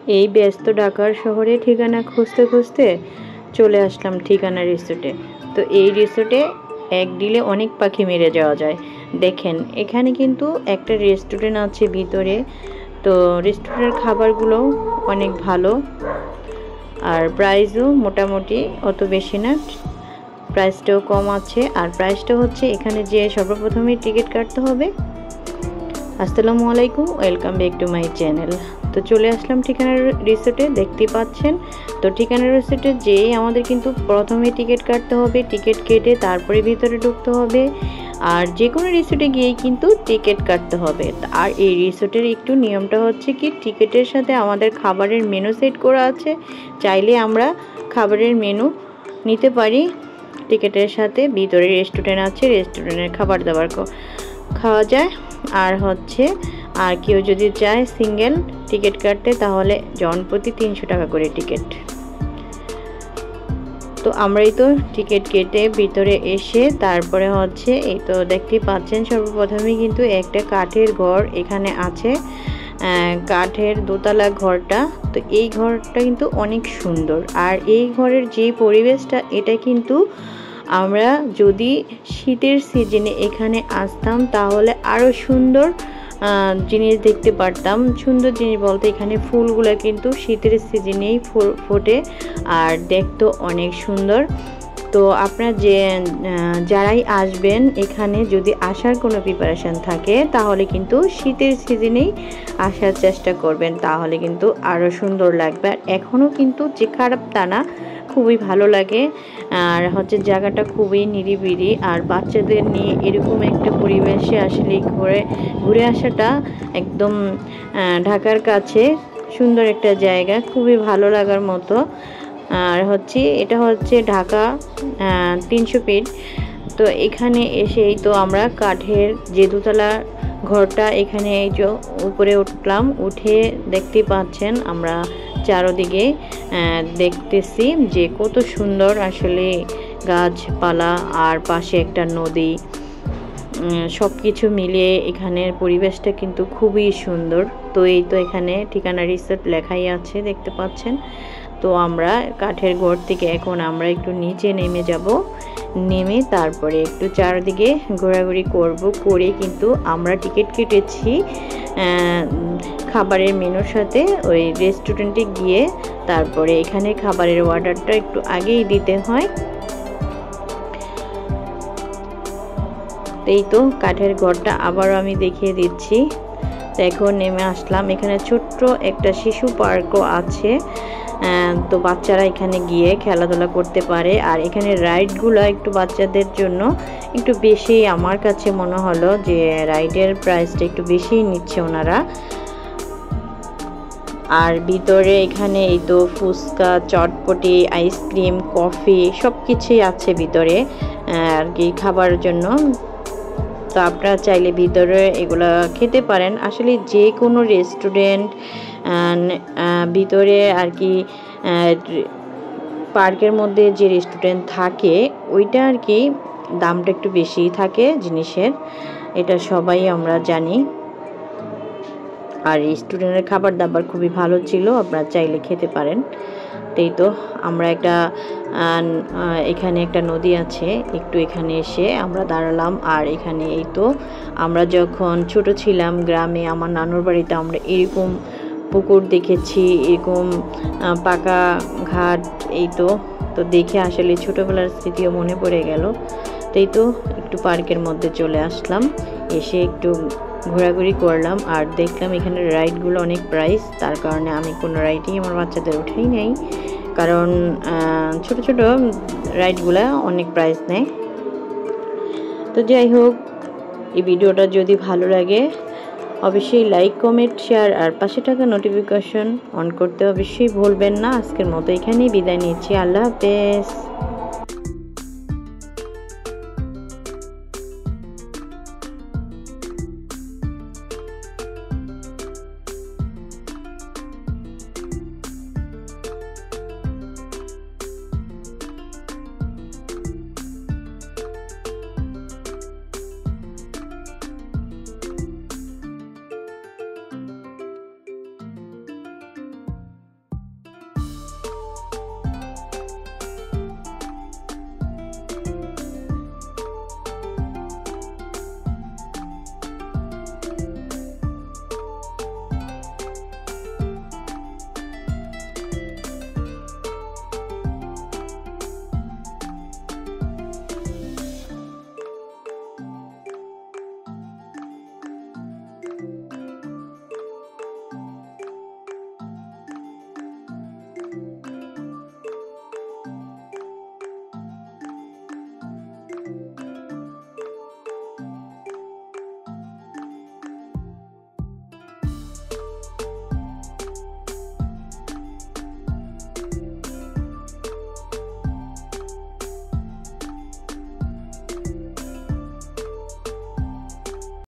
এই ব্যস্ত ঢাকার শহরে ঠিকানা খুঁজতে খুঁজতে চলে আসলাম ঠিকানা রিসোর্টে। তো এই রিসোর্টে এক ডিলে অনেক পাখি মেরে যাওয়া যায়। দেখেন এখানে কিন্তু একটা রেস্টুরেন্ট আছে ভিতরে। তো রেস্টুরেন্টের খাবারগুলো অনেক ভালো, আর প্রাইসও মোটামুটি অত বেশি না, প্রাইসটাও কম আছে। আর প্রাইসটা হচ্ছে এখানে যে সর্বপ্রথমে টিকিট কাটতে হবে। আসসালামু আলাইকুম, welcome back to my channel. তো চলে আসলাম ঠিকানার রিসোর্টে, দেখতে পাচ্ছেন। তো ঠিকানার রিসোর্টে যেই আমাদের কিন্তু প্রথমে টিকিট কাটতে হবে, টিকিট কেটে তারপরে ভিতরে ঢুকতে হবে। আর যে কোনো রিসোর্টে গিয়েই কিন্তু টিকিট কাটতে হবে। আর এই রিসোর্টের একটু নিয়মটা হচ্ছে কি, টিকিটের সাথে আমাদের খাবারের মেনু সেট করা আছে। চাইলে আমরা খাবারের মেনু নিতে পারি টিকিটের সাথে। ভিতরে রেস্টুরেন্ট আছে, রেস্টুরেন্টের খাবার দাবার খাওয়া যায়। আর হচ্ছে আর কেউ যদি চায় সিঙ্গেল টিকিট কাটতে, তাহলে জনপ্রতি 300 টাকা করে টিকিট। তো আমরাই তো টিকিট কেটে ভিতরে এসে তারপরে হচ্ছে এই তো দেখতে পাচ্ছেন, সর্বপ্রথমে কিন্তু একটা কাঠের ঘর এখানে আছে, কাঠের দোতলা ঘরটা। তো এই ঘরটা কিন্তু অনেক সুন্দর। আর এই ঘরের যে পরিবেশটা, এটা কিন্তু আমরা যদি শীতের সিজনে এখানে আসতাম তাহলে আরও সুন্দর জিনিস দেখতে পারতাম। সুন্দর জিনিস বলতে এখানে ফুলগুলো কিন্তু শীতের সিজনেই ফোটে আর দেখতেও অনেক সুন্দর। তো আপনারা যারাই আসবেন এখানে, যদি আসার কোনো প্রিপারেশান থাকে তাহলে কিন্তু শীতের সিজনেই আসার চেষ্টা করবেন, তাহলে কিন্তু আরও সুন্দর লাগবে। আর এখনও কিন্তু যে খারাপ তা না, খুবই ভালো লাগে। আর হচ্ছে জায়গাটা খুবই নিরিবিলি। আর বাচ্চাদের নিয়ে এরকম একটা পরিবেশে আসলে ঘুরে আসাটা একদম ঢাকার কাছে সুন্দর একটা জায়গা, খুবই ভালো লাগার মতো। আর হচ্ছে এটা হচ্ছে ঢাকা 300 ফিট। তো এখানে এসেই তো আমরা কাঠের যে দোতলা ঘরটা, এখানে এই যে উপরে উঠলাম, উঠে দেখতে পাচ্ছেন আমরা চারদিকে দেখতেছি যে কত সুন্দর আসলে গাছপালা আর পাশে একটা নদী, সব কিছু মিলিয়ে এখানের পরিবেশটা কিন্তু খুবই সুন্দর। তো এই তো এখানে ঠিকানা রিসোর্ট লেখাই আছে, দেখতে পাচ্ছেন। তো আমরা কাঠের ঘর থেকে এখন আমরা একটু নিচে নেমে যাব, নেমে তারপরে একটু চারদিকে ঘোরাঘুরি করে কিন্তু আমরা টিকিট কেটেছি খাবারের মেনুর সাথে ওই রেস্টুরেন্টে গিয়ে। তারপরে এখানে খাবারের অর্ডারটা একটু আগেই দিতে হয়। এই তো কাঠের ঘরটা আবারও আমি দেখিয়ে দিচ্ছি। তো এখন নেমে আসলাম, এখানে ছোট্ট একটা শিশু পার্কও আছে। তো বাচ্চারা এখানে গিয়ে খেলাধুলা করতে পারে। আর এখানে রাইডগুলো একটু বাচ্চাদের জন্য একটু বেশি, আমার কাছে মনে হলো যে রাইডের প্রাইসটা একটু বেশিই নিচ্ছে ওনারা। আর ভিতরে এখানে এই তো ফুচকা, চটপটি, আইসক্রিম, কফি সব কিছুই আছে ভিতরে আর কি খাবার জন্য। তো আপনারা চাইলে ভিতরে এগুলো খেতে পারেন। আসলে যে কোনো রেস্টুরেন্ট ভিতরে আর কি পার্কের মধ্যে যে রেস্টুরেন্ট থাকে, ওইটা আর কি দামটা একটু বেশিই থাকে জিনিসের, এটা সবাই আমরা জানি। আর রেস্টুরেন্টের খাবার দাবার খুবই ভালো ছিল, আপনারা চাইলে খেতে পারেন। এই তো আমরা এখানে একটা নদী আছে, একটু এখানে এসে আমরা দাঁড়ালাম। আর এখানে এই তো আমরা যখন ছোট ছিলাম গ্রামে, আমার নানুর বাড়িতে, আমরা এরকম পুকুর দেখেছি, এরকম পাকা ঘাট। এই তো দেখে আসলে ছোটোবেলার স্মৃতিও মনে পড়ে গেল। তো এই তো একটু পার্কের মধ্যে চলে আসলাম, এসে একটু ঘোরাঘুরি করলাম আর দেখলাম এখানে রাইডগুলো অনেক প্রাইস। তার কারণে আমি কোনো রাইডই আমার বাচ্চাদের উঠেই নাই, কারণ ছোট ছোট রাইডগুলো অনেক প্রাইস নেয়। তো যাই হোক, এই ভিডিওটা যদি ভালো লাগে অবশ্যই লাইক, কমেন্ট, শেয়ার আর পাশে থাকা নোটিফিকেশন অন করতে অবশ্যই ভুলবেন না। আজকের মতো এখানেই বিদায় নিচ্ছি, আল্লাহ হাফেজ।